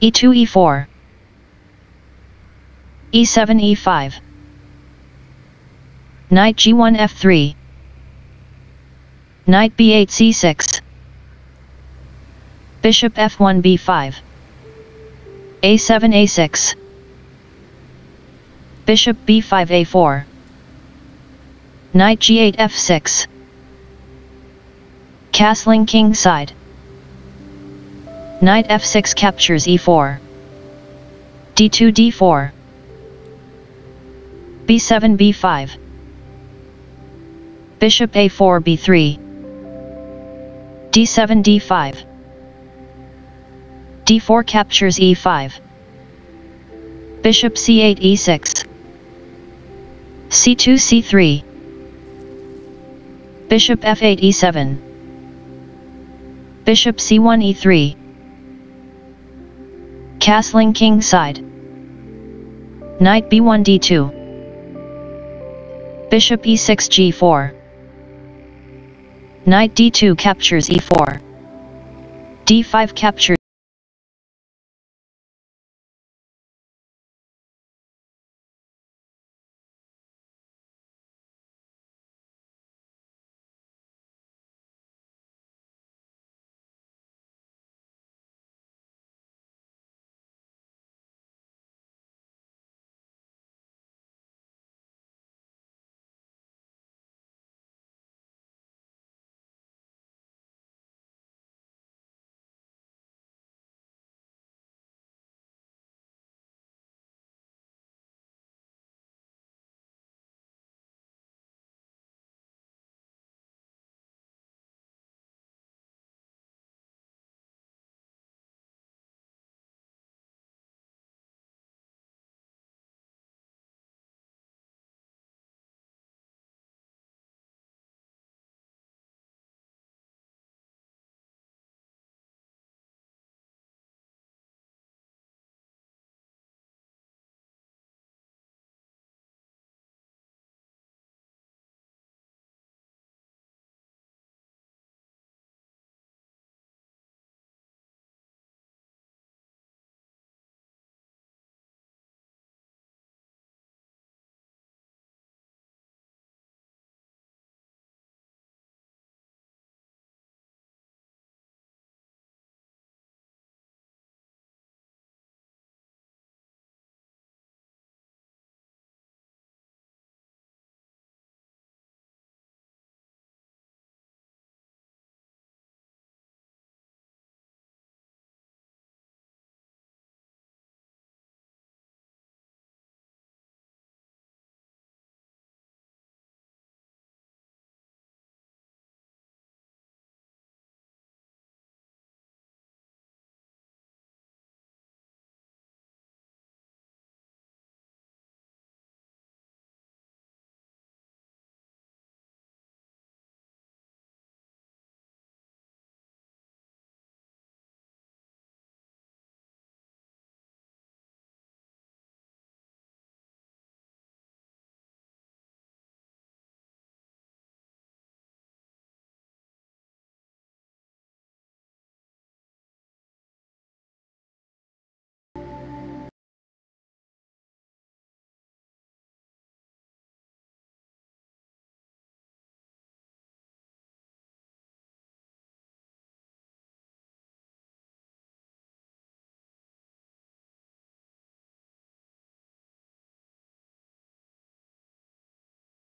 e2 e4, e7 e5, knight g1 f3, knight b8 c6, bishop f1 b5, a7 a6, bishop b5 a4, knight g8 f6, castling king side, knight f6 captures e4, d2 d4, b7 b5, bishop a4 b3, d7 d5, d4 captures e5, bishop c8 e6, c2 c3, bishop f8 e7, bishop c1 e3, castling king side, knight b1 d2, bishop e6 g4, knight d2 captures e4, d5 captures